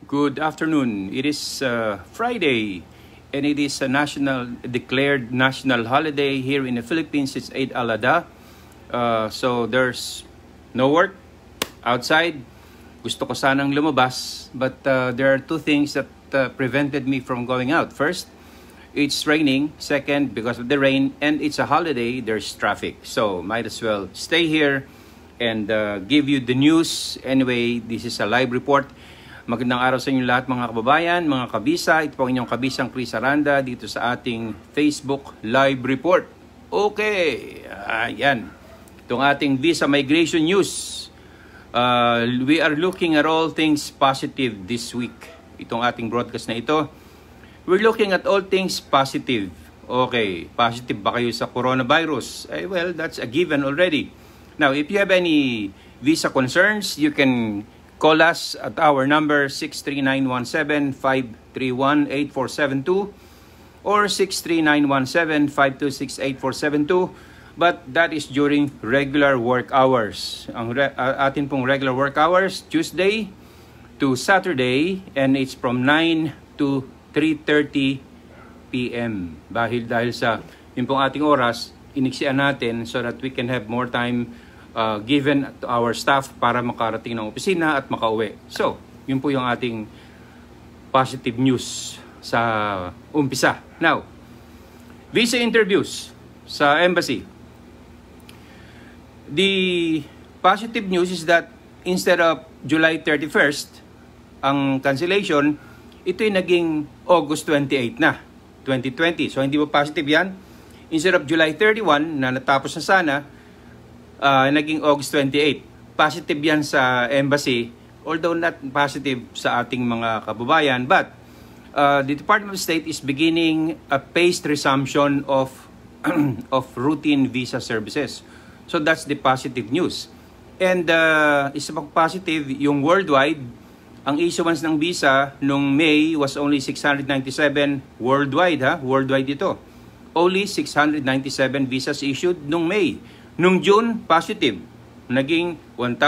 Good afternoon. It is Friday, and it is a declared national holiday here in the Philippines. It's al-Adha. So there's no work outside. Gusto ko sanang lumabas, but there are two things that prevented me from going out. First, it's raining. Second, because of the rain, and it's a holiday, there's traffic. So might as well stay here and give you the news. Anyway, this is a live report. Magandang araw sa inyo lahat mga kababayan, mga kabisa. Ito po ang inyong kabisang Cris dito sa ating Facebook live report. Okay, ayan. Itong ating visa migration news. We are looking at all things positive this week. Itong ating broadcast na ito. We're looking at all things positive. Okay, positive ba kayo sa coronavirus? Well, that's a given already. Now, if you have any visa concerns, you can call us at our number 63917-531-8472 or 63917-526-8472. But that is during regular work hours. Ang atin pong regular work hours, Tuesday to Saturday, and it's from 9 to 3:30 p.m. Dahil sa yun pong ating oras, iniksian natin so that we can have more time given to our staff para makarating ng opisina at makauwi. So, yun po yung ating positive news sa umpisa. Now, visa interviews sa embassy. The positive news is that instead of July 31st, ang cancellation, ito'y naging August 28 na, 2020. So, hindi ba positive yan? Instead of July 31 na natapos na sana, naging August 28. Positive yan sa embassy, although not positive sa ating mga kababayan. But the Department of State is beginning a paced resumption of routine visa services. So that's the positive news. And isa pang positive, yung worldwide, ang issuance ng visa nung May was only 697 worldwide. Worldwide ito. Only 697 visas issued nung May. Nung June, positive. Naging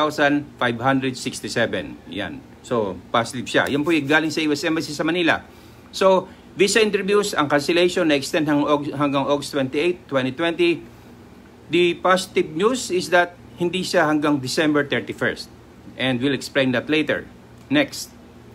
1,567. Yan. So, positive siya. Yan po yung galing sa US Embassy sa Manila. So, visa interviews, ang cancellation na-extend hanggang August 28, 2020. The positive news is that hindi siya hanggang December 31st. And we'll explain that later. Next.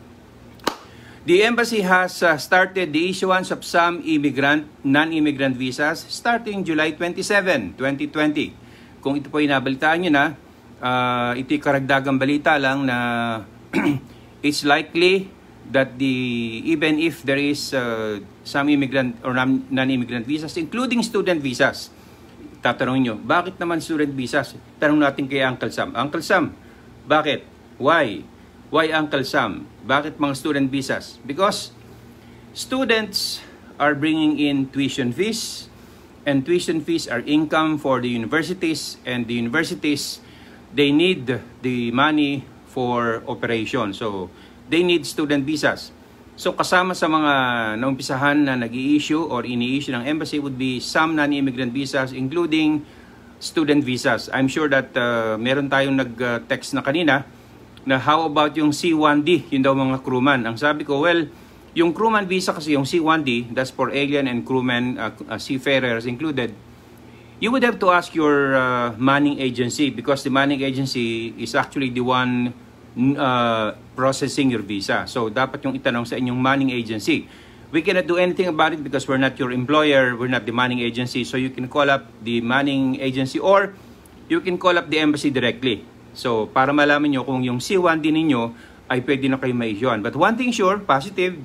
The embassy has started the issuance of some non-immigrant visas starting July 27, 2020. Kung ito po inabalitaan nyo na, ito'y karagdagang balita lang na it's likely that even if there is some immigrant or non-immigrant visas, including student visas, tatanungin nyo, bakit naman student visas? Tanong natin kay Uncle Sam. Uncle Sam, bakit? Why? Why Uncle Sam? Bakit mga student visas? Because students are bringing in tuition fees, and tuition fees are income for the universities, and the universities, they need the money for operation. So, they need student visas. So, kasama sa mga naumpisahan na nag-i-issue or ini-issue ng embassy would be some non-immigrant visas, including student visas. I'm sure that meron tayong nag-text na kanina na how about yung C1D, yun daw mga crewman. Ang sabi ko, well, yung crewman visa kasi, yung C1D, that's for alien and crewmen, seafarers included, you would have to ask your manning agency because the manning agency is actually the one processing your visa. So, dapat yung itanong sa inyong manning agency. We cannot do anything about it because we're not your employer, we're not the manning agency. So, you can call up the manning agency or you can call up the embassy directly. So, para malaman nyo kung yung C1D ninyo ay pwede na kayo ma-issuean. But one thing sure, positive,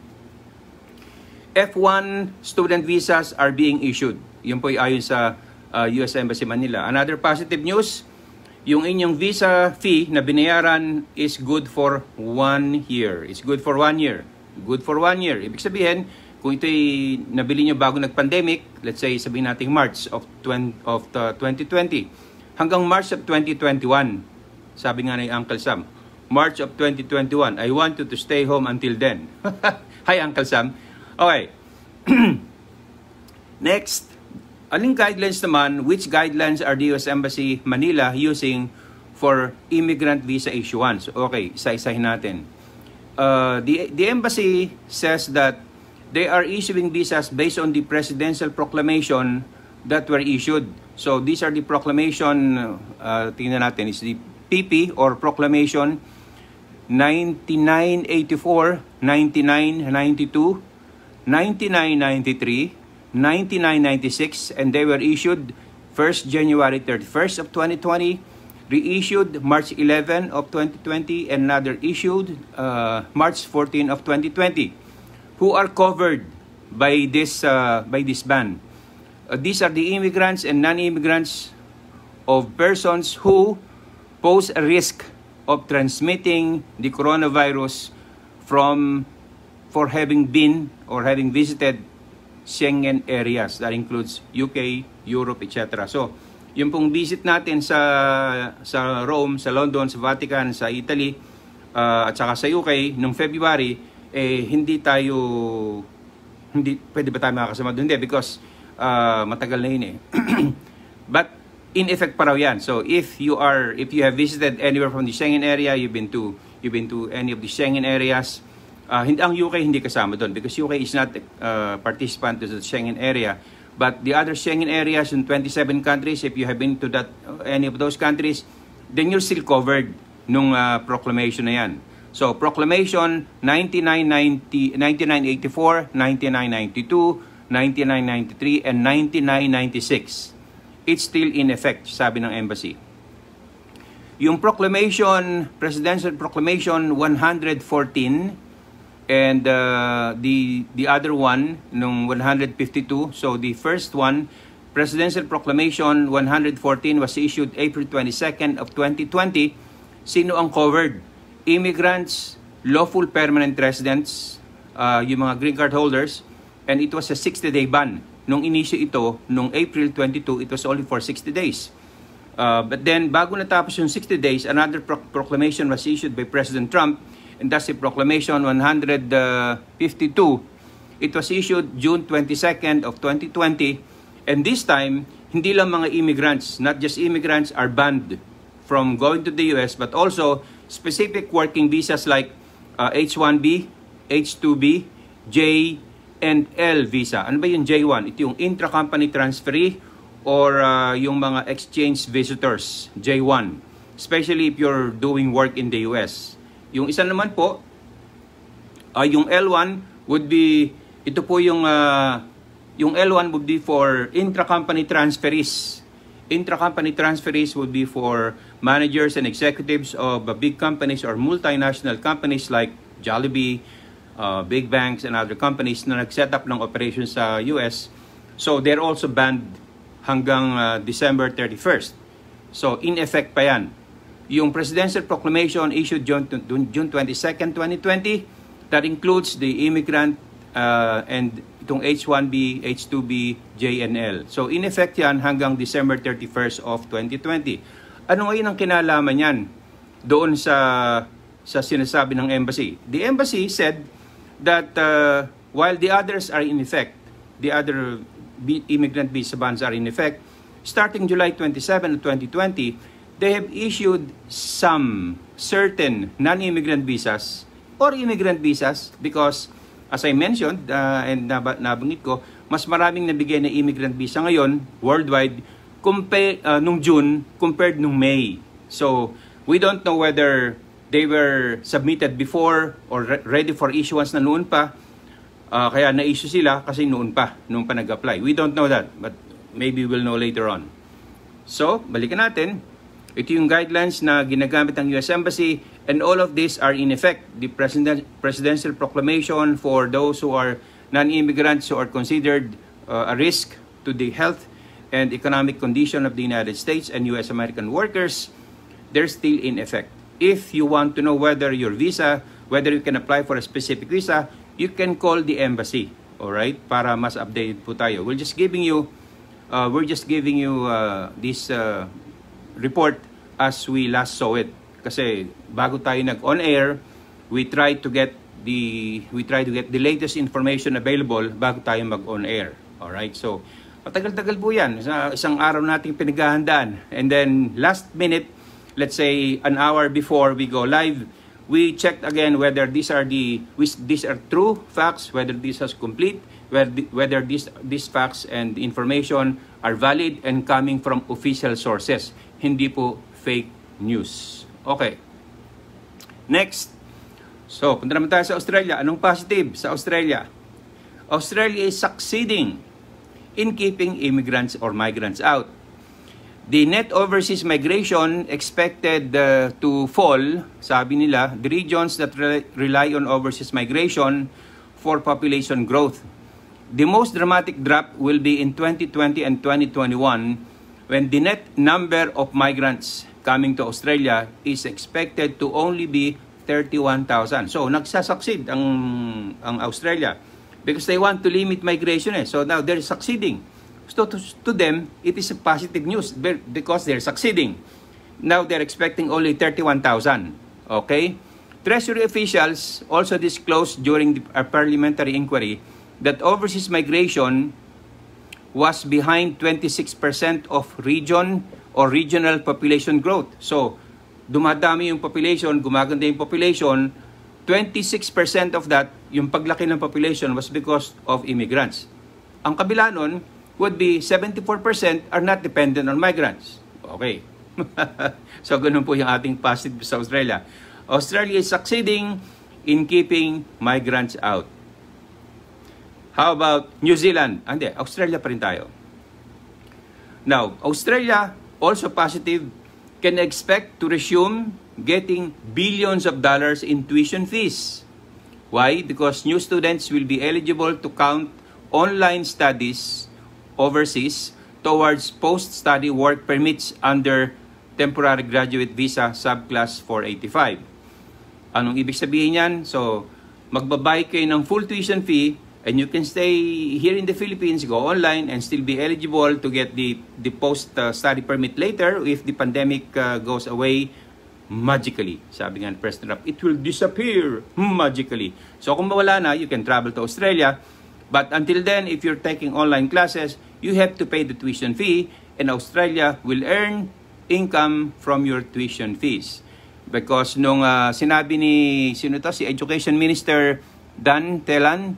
F1 student visas are being issued. Yun po ay ayon sa US Embassy Manila. Another positive news, yung inyong visa fee na binayaran is good for 1 year. It's good for 1 year. Good for 1 year. Ibig sabihin, kung ito'y nabili nyo bago nag-pandemic, let's say sabihin natin March of 2020, hanggang March of 2021, sabi nga ni Uncle Sam, March of 2021, I want you to stay home until then. Hi Uncle Sam. Okay. Next, aling guidelines naman, which guidelines are the US Embassy Manila using for immigrant visa issuance? Okay, isa-isahin natin. the embassy says that they are issuing visas based on the presidential proclamation that were issued. So these are the proclamation, tingnan natin, is the PP or Proclamation 9984, 9992, 9993, 9996, and they were issued 1st January 31st of 2020, reissued March 11 of 2020, and another issued March 14 of 2020, who are covered by this ban. These are the immigrants and non-immigrants of persons who pose a risk of transmitting the coronavirus for having been or having visited Schengen areas. That includes UK, Europe, etc. So, yung pong visit natin sa Rome, sa London, sa Vatican, sa Italy, at saka sa UK noong February, hindi pwede ba tayo makakasama doon? Hindi, because matagal na yun eh. But in effect pa raw yan. So if you have visited anywhere from the Schengen area, you've been to any of the Schengen areas, ang UK hindi kasama doon because UK is not participant to the Schengen area. But the other Schengen areas in 27 countries, if you have been to any of those countries, then you're still covered nung proclamation na yan. So Proclamation 1984, 1992, 1993, and 1996. It's still in effect, sabi ng embassy. Yung Presidential Proclamation 114, and the other one, nung 152. So the first one, Presidential Proclamation 114 was issued April 22nd of 2020. Sino ang covered? Immigrants, lawful permanent residents, yung mga green card holders, and it was a 60-day ban. Nung inisyo ito, nung April 22, it was only for 60 days. But then, bago natapos yung 60 days, another proclamation was issued by President Trump, and that's the Proclamation 152. It was issued June 22nd of 2020, and this time, hindi lang mga immigrants, not just immigrants, are banned from going to the US, but also specific working visas like H-1B, H-2B, J, and L visa. Ano ba yung J1? Ito yung intra-company transferee or yung mga exchange visitors, J1. Especially if you're doing work in the US. Yung isa naman po, yung L1 would be, ito po yung L1 would be for intra-company transferees. Intra-company transferees would be for managers and executives of big companies or multinational companies like Jollibee, big banks and other companies na nag-set up ng operations sa US. So they're also banned hanggang December 31st. So in effect pa yan. Yung Presidential Proclamation issued June 22nd, 2020, that includes the immigrant and itong H-1B, H-2B, J, and L. So in effect yan hanggang December 31st of 2020. Ano ngayon ang kinalaman yan doon sa sinasabi ng embassy? The embassy said that while the others are in effect, the other immigrant visa bans are in effect, starting July 27, 2020, they have issued some certain non-immigrant visas or immigrant visas because, as I mentioned, and nabanggit ko, mas maraming nabigay na immigrant visa ngayon worldwide nung June compared nung May. So, we don't know whether they were submitted before or ready for issuance na noon pa. Kaya na-issue sila kasi noon pa nag-apply. We don't know that, but maybe we'll know later on. So, balikan natin. Ito yung guidelines na ginagamit ng US Embassy, and all of these are in effect. The Presidential Proclamation for those who are non-immigrants who are considered a risk to the health and economic condition of the United States and US American workers, they're still in effect. If you want to know whether your visa, whether you can apply for a specific visa, you can call the embassy, all right? Para mas updated po tayo. We're just giving you this report as we last saw it. Kasi bago tayo nag-on air, we try to get the latest information available bago tayo mag-on air. All right? So, matagal-tagal po 'yan. Isang araw nating pinaghahandaan. And then last minute, let's say an hour before we go live, we checked again whether these are true facts, whether this is complete, whether these facts and information are valid and coming from official sources. Hindi po fake news. Okay. Next. So, punta naman tayo sa Australia. Anong positive sa Australia? Australia is succeeding in keeping immigrants or migrants out. The net overseas migration expected to fall, sabi nila, the regions that rely on overseas migration for population growth. The most dramatic drop will be in 2020 and 2021 when the net number of migrants coming to Australia is expected to only be 31,000. So, nagsasucceed ang Australia because they want to limit migration. So, now they're succeeding. So to them, it is a positive news because they're succeeding. Now they're expecting only 31,000. Okay? Treasury officials also disclosed during a parliamentary inquiry that overseas migration was behind 26% of region or regional population growth. So, dumadami yung population, gumaganda yung population, 26% of that, yung paglaki ng population was because of immigrants. Ang kabila nun would be 74% are not dependent on migrants. Okay. So, ganun po yung ating positive sa Australia. Australia is succeeding in keeping migrants out. How about New Zealand? Hindi, Australia pa rin tayo. Now, Australia, also positive, can expect to resume getting billions of dollars in tuition fees. Why? Because new students will be eligible to count online studies overseas towards post-study work permits under temporary graduate visa subclass 485. Anong ibig sabihin yan? So, magbabayad kayo ng full tuition fee and you can stay here in the Philippines, go online and still be eligible to get the post-study permit later if the pandemic goes away magically. Sabi nga ni President Trump, it will disappear magically. So, kung mawala na, you can travel to Australia. But until then, if you're taking online classes, you have to pay the tuition fee and Australia will earn income from your tuition fees. Because nung sinabi ni si Education Minister Dan Tehan,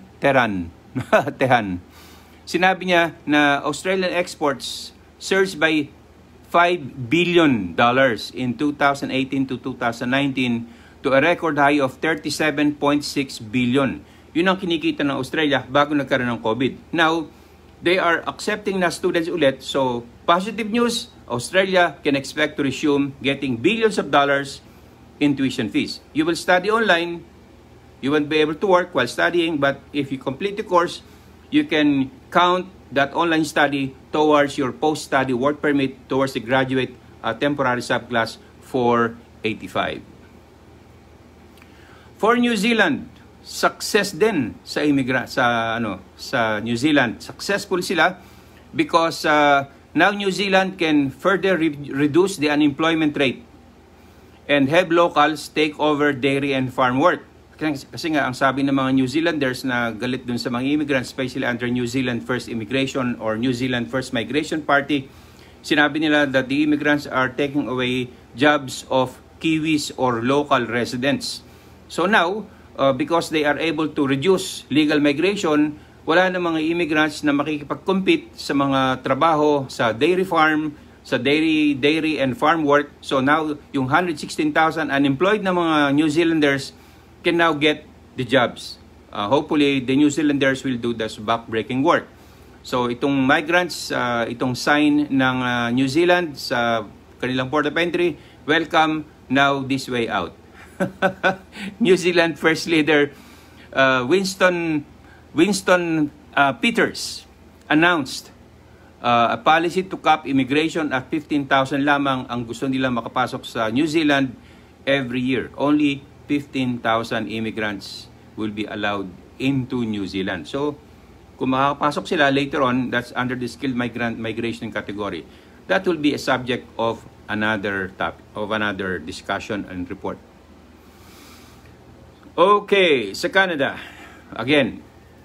sinabi niya na Australian exports surged by $5 billion in 2018 to 2019 to a record high of 37.6 billion. Yun ang kinikita ng Australia bago nagkaroon ng COVID. Now, they are accepting na students ulit. So, positive news, Australia can expect to resume getting billions of dollars in tuition fees. You will study online, you won't be able to work while studying, but if you complete the course, you can count that online study towards your post-study work permit towards the graduate temporary subclass 485. For New Zealand, success din sa sa New Zealand. Successful sila because now New Zealand can further reduce the unemployment rate and have locals take over dairy and farm work. Kasi nga ang sabi ng mga New Zealanders na galit dun sa mga immigrants, especially under New Zealand First Immigration or New Zealand First Migration Party, sinabi nila that the immigrants are taking away jobs of Kiwis or local residents. So now, because they are able to reduce legal migration, wala na mga immigrants na makikipag-compete sa mga trabaho sa dairy farm, sa dairy and farm work. So now, yung 116,000 unemployed na mga New Zealanders can now get the jobs. Hopefully, the New Zealanders will do this back-breaking work. So itong migrants, itong sign ng New Zealand sa kanilang port of entry, welcome now this way out. New Zealand First Leader Winston Peters announced a policy to cap immigration at 15,000 lamang ang gusto nila makapasok sa New Zealand every year. Only 15,000 immigrants will be allowed into New Zealand. So, kung makakapasok sila later on, that's under the skilled migrant migration category. That will be a subject of another topic, of another discussion and report. Okay, sa Canada, again,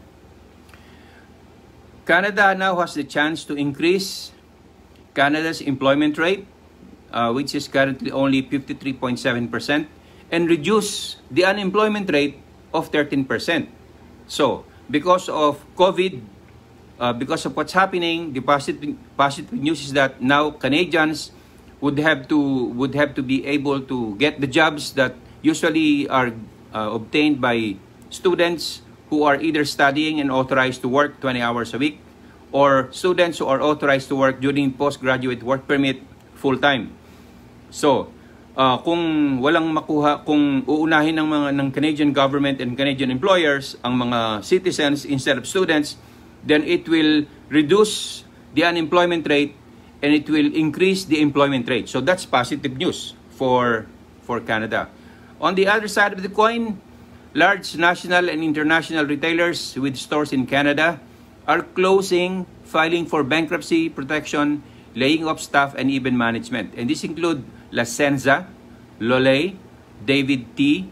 Canada now has the chance to increase Canada's employment rate, which is currently only 53.7%, and reduce the unemployment rate of 13%. So, because of COVID, because of what's happening, the positive news is that now Canadians would have to be able to get the jobs that usually are obtained by students who are either studying and authorized to work 20 hours a week, or students who are authorized to work during postgraduate work permit full-time. So, kung walang makuha, kung uunahin ng Canadian government and Canadian employers ang mga citizens instead of students, then it will reduce the unemployment rate and it will increase the employment rate. So that's positive news for Canada. On the other side of the coin, large national and international retailers with stores in Canada are closing, filing for bankruptcy protection, laying off staff, and even management. And this include La Senza, Lolay, David T.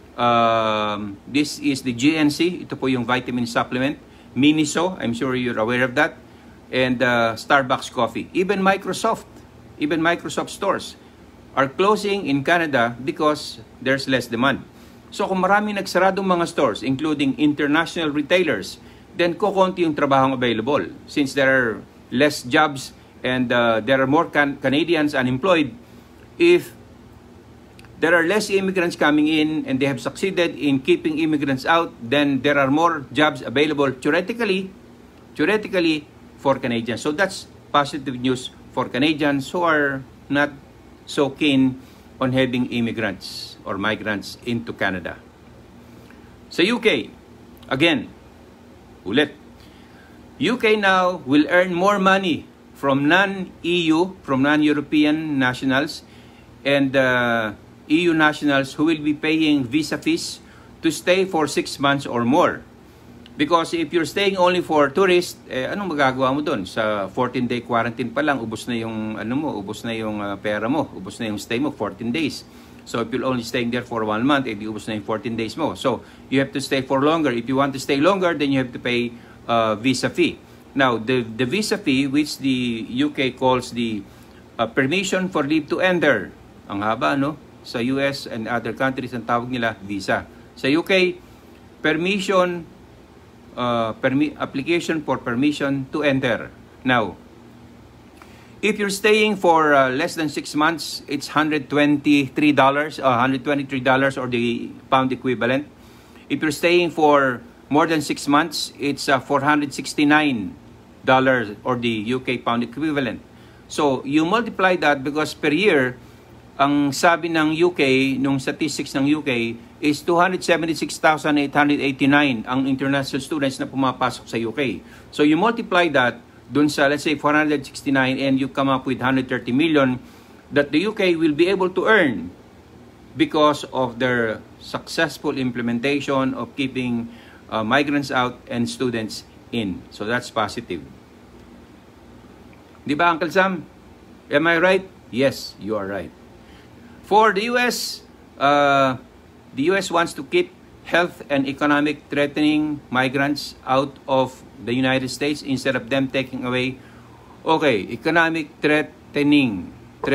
This is the GNC. Ito po yung vitamin supplement. Miniso, I'm sure you're aware of that. And Starbucks Coffee. Even Microsoft stores are closing in Canada because there's less demand. So kung marami nagsaradong mga stores, including international retailers, then kukunti yung trabahong available. Since there are less jobs and there are more Canadians unemployed, if there are less immigrants coming in and they have succeeded in keeping immigrants out, then there are more jobs available theoretically for Canadians. So that's positive news for Canadians who are not so keen on having immigrants or migrants into Canada. Sa UK, again, ulit, UK now will earn more money from non-EU, from non-European nationals and EU nationals who will be paying visa fees to stay for 6 months or more. Because if you're staying only for tourists, anong magagawa mo doon? Sa 14-day quarantine pa lang, ubos na yung ubos na yung pera mo, ubos na yung stay mo 14 days. So if you're only staying there for 1 month, ubos na yung 14 days mo. So you have to stay for longer. If you want to stay longer, then you have to pay visa fee. Now, the visa fee, which the UK calls the permission for leave to enter. Ang haba, no? Sa US and other countries, ang tawag nila visa. Sa UK, application for permission to enter. Now, if you're staying for less than 6 months, it's $123 or the pound equivalent. If you're staying for more than 6 months, it's $469 or the UK pound equivalent. So, you multiply that because per year, ang sabi ng UK, nung statistics ng UK, is 276,889 ang international students na pumapasok sa UK. So you multiply that dun sa, let's say, 469 and you come up with 130 million that the UK will be able to earn because of their successful implementation of keeping migrants out and students in. So that's positive. Di ba, Uncle Sam? Am I right? Yes, you are right. For the US wants to keep health and economic threatening migrants out of the United States instead of them taking away. Okay, economic threatening.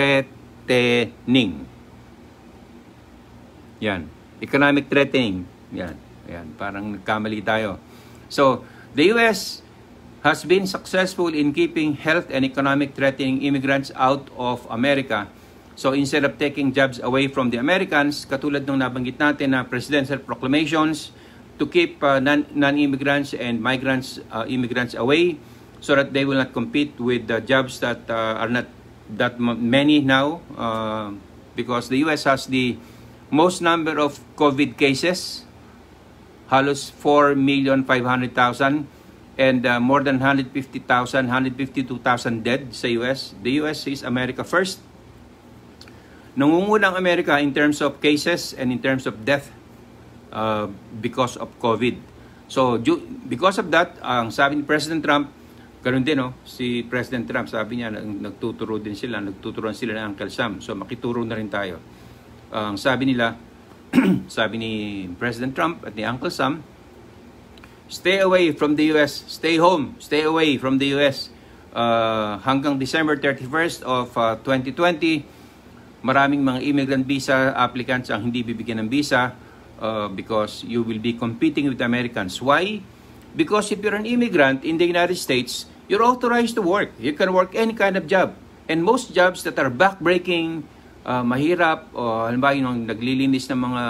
Yan. Economic threatening. Yan. Parang nagkamali tayo. So, the US has been successful in keeping health and economic threatening immigrants out of America. So instead of taking jobs away from the Americans, katulad nung nabanggit natin na presidential proclamations to keep non-immigrants and immigrants away so that they will not compete with the jobs that are not that many now because the US has the most number of COVID cases, halos 4,500,000 and more than 152,000 dead sa US. The US is America first. Nangungunang Amerika in terms of cases and in terms of death because of COVID. So, because of that, ang sabi ni President Trump, ganoon din, no? Si President Trump, sabi niya, nagtuturuan sila ng Uncle Sam. So, makituro na rin tayo. Ang sabi nila, sabi ni President Trump at ni Uncle Sam, stay away from the US, stay home, stay away from the US hanggang December 31st of 2020, maraming mga immigrant visa applicants ang hindi bibigyan ng visa because you will be competing with Americans. Why? Because if you're an immigrant in the United States, you're authorized to work. You can work any kind of job. And most jobs that are backbreaking, mahirap, o halimbawa yung naglilinis ng mga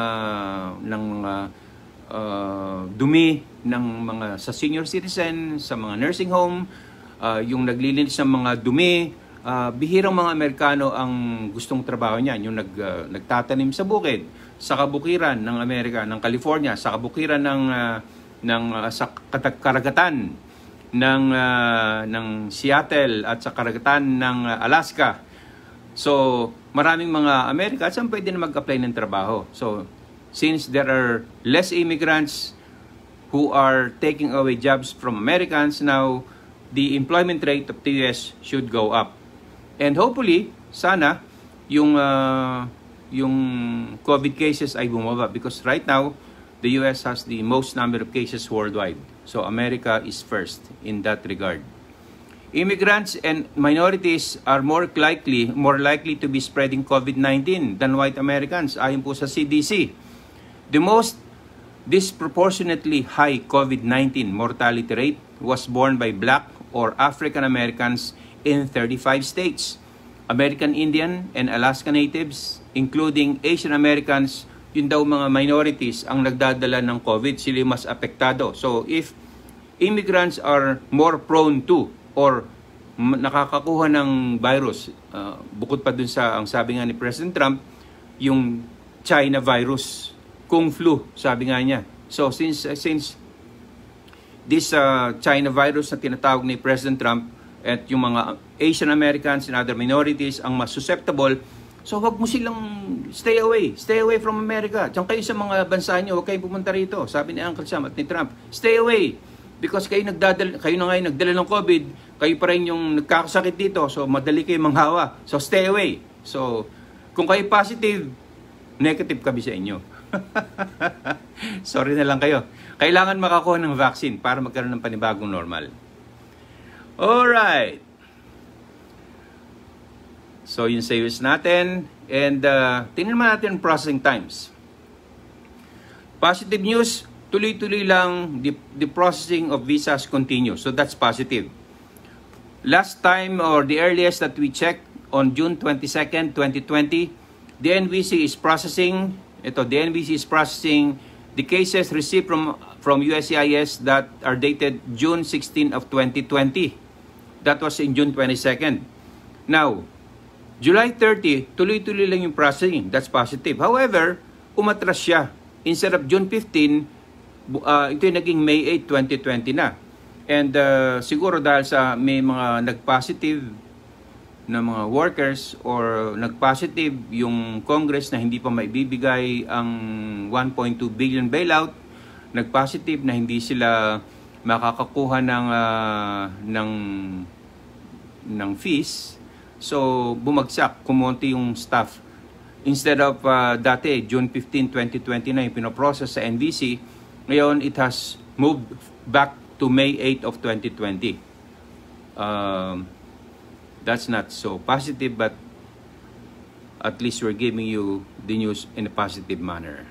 dumi ng mga sa senior citizen, sa mga nursing home, yung naglilinis ng mga dumi, bihirang mga Amerikano ang gustong trabaho niyan, yung nagtatanim sa bukid, sa kabukiran ng Amerika, ng California, sa kabukiran sa karagatan ng Seattle at sa karagatan ng Alaska. So, maraming mga Americans ang pwede na mag-apply ng trabaho. So, since there are less immigrants who are taking away jobs from Americans, now the employment rate of the US should go up. And hopefully, sana, yung COVID cases ay bumaba because right now, the US has the most number of cases worldwide. So America is first in that regard. Immigrants and minorities are more likely to be spreading COVID-19 than white Americans, ayon po sa CDC. The most disproportionately high COVID-19 mortality rate was borne by Black or African Americans in 35 states. American Indian and Alaska Natives, including Asian Americans, yun daw mga minorities ang nagdadala ng COVID, sila mas apektado. So if immigrants are more prone to or nakakakuha ng virus, bukod pa dun sa ang sabi nga ni President Trump, yung China virus, Kung flu, sabi nga niya. So since this China virus na tinatawag ni President Trump at yung mga Asian Americans and other minorities ang mas susceptible, so wag mo silang stay away from America. Diyan kayo sa mga bansa niyo, wag kayong pumunta rito. Sabi ni Uncle Sam at ni Trump, stay away. Because kayo na ngayon nagdala ng COVID, kayo pa rin yung nagkakasakit dito, so madali kayo manghawa. So stay away. So kung kayo positive, negative kami sa inyo. Sorry na lang kayo. Kailangan makakuha ng vaccine para magkaroon ng panibagong normal. Alright. So yun sa US natin. And tingnan naman natin processing times. Positive news, tuloy-tuloy lang the processing of visas continue. So that's positive. Last time or the earliest that we checked on June 22nd, 2020, the NVC is processing the cases received from USCIS that are dated June 16 of 2020. That was in June 22nd. Now, July 30, tuloy-tuloy lang yung processing. That's positive. However, umatras siya. Instead of June 15, ito yung naging May 8, 2020 na. And siguro dahil sa may mga nag-positive na mga workers or nag-positive yung Congress na hindi pa maibibigay ang 1.2 billion bailout, nag-positive na hindi sila makakakuha ng fees, so bumagsak, kumonti yung staff. Instead of dati, June 15, 2020 na yung pinoprocess sa NVC, ngayon it has moved back to May 8 of 2020. That's not so positive, but at least we're giving you the news in a positive manner.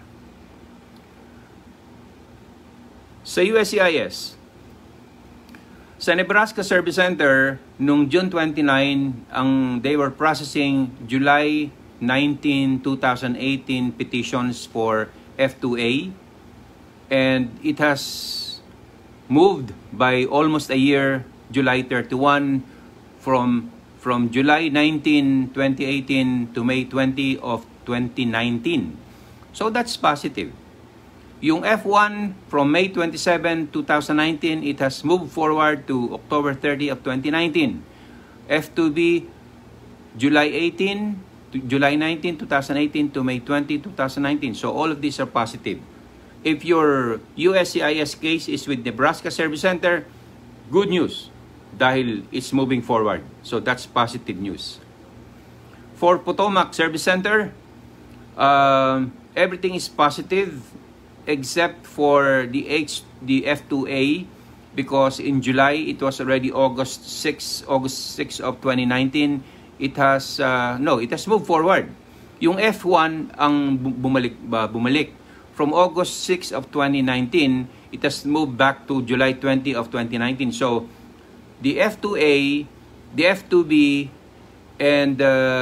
Sa USCIS, sa Nebraska Service Center, nung June 29, they were processing July 19, 2018 petitions for F2A, and it has moved by almost a year, July 31, from July 19, 2018 to May 20 of 2019. So that's positive. Yung F1 from May 27, 2019, it has moved forward to October 30 of 2019. F2B, July 19, 2018 to May 20, 2019. So all of these are positive. If your USCIS case is with Nebraska Service Center, good news. Dahil it's moving forward. So that's positive news. For Potomac Service Center, everything is positive except for the F2A, because in July it was already August 6 of 2019. It has moved forward. Yung F1 ang bumalik. From August 6 of 2019, it has moved back to July 20 of 2019. So, the F2A, the F2B, and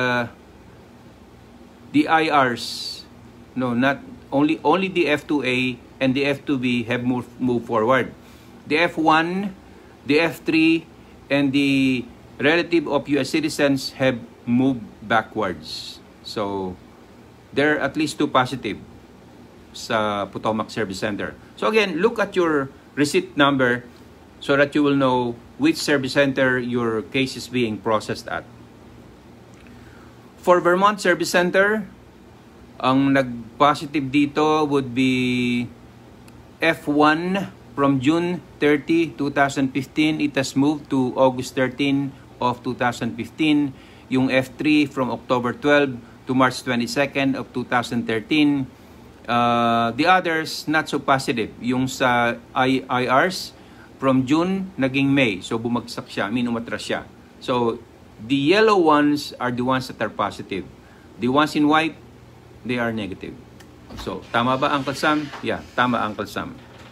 the IRs, no, not only the F2A and the F2B have moved forward. The F1, the F3, and the relative of US citizens have moved backwards. So, there are at least 2 positive sa Potomac Service Center. So again, look at your receipt number so that you will know which service center your case is being processed at. For Vermont Service Center, ang nag-positive dito would be F1 from June 30, 2015. It has moved to August 13 of 2015. Yung F3 from October 12 to March 22nd of 2013. The others, not so positive. Yung sa IRs, from June, naging May. So, bumagsak siya. Umatras siya. So, the yellow ones are the ones that are positive. The ones in white, they are negative. So, tama ba, Uncle Sam? Yeah, tama, Uncle Sam.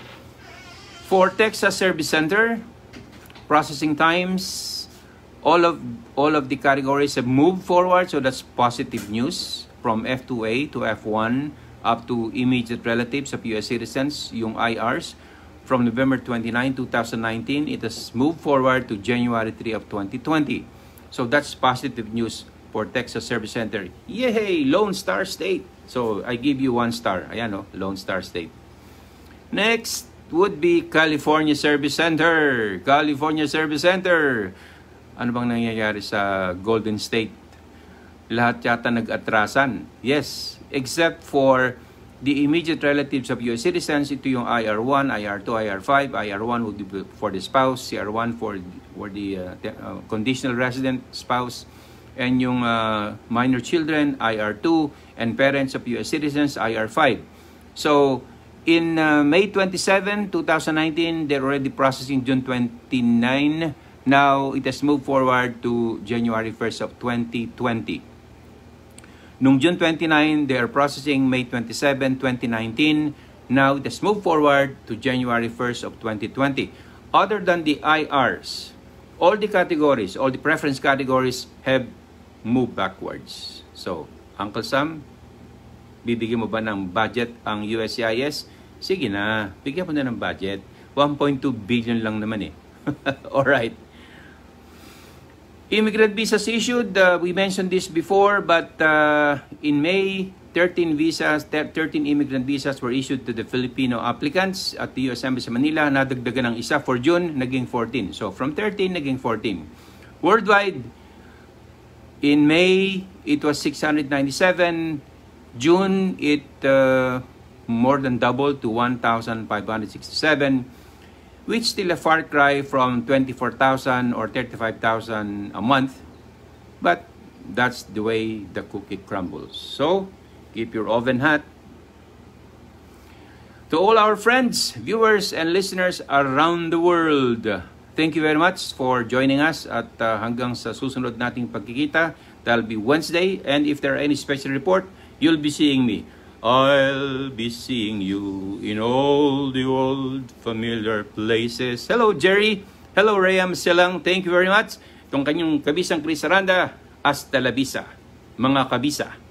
For Texas Service Center, processing times, all of the categories have moved forward. So, that's positive news. From F2A to F1, up to immediate relatives of US citizens, yung IRs. From November 29, 2019, it has moved forward to January 3 of 2020. So that's positive news for Texas Service Center. Yay! Lone Star State. So I give you 1 star. Ayan o, Lone Star State. Next would be California Service Center. California Service Center. Ano bang nangyayari sa Golden State? Lahat yata nag-atrasan. Yes, except for the immediate relatives of US citizens. Ito yung IR1, IR2, IR5. IR1 would be for the spouse, CR1 for the conditional resident spouse, and yung minor children, IR2, and parents of US citizens, IR5. So, in May 27, 2019, they're already processing June 29. Now, it has moved forward to January 1st of 2020. Noong June 29, they are processing May 27, 2019. Now, it has moved forward to January 1st of 2020. Other than the IRs, all the categories, all the preference categories have moved backwards. So, Uncle Sam, bibigyan mo ba ng budget ang USCIS? Sige na, bigyan mo na ng budget. 1.2 billion lang naman eh. Alright. Immigrant visas issued, we mentioned this before, but in May, 13 immigrant visas were issued to the Filipino applicants at the US Embassy Manila. Nadagdagan ng isa for June, naging 14. So from 13, naging 14. Worldwide, in May, it was 697. June, it more than doubled to 1,567. Which still a far cry from 24,000 or 35,000 a month. But that's the way the cookie crumbles. So, keep your oven hot. To all our friends, viewers, and listeners around the world, thank you very much for joining us at hanggang sa susunod nating pagkikita. That'll be Wednesday. And if there are any special report, you'll be seeing me. I'll be seeing you in all the old familiar places. Hello, Jerry. Hello, Rayam Silang. Thank you very much. Itong kanyang KaVisa Cris Aranda, hasta la vista, mga kabisa.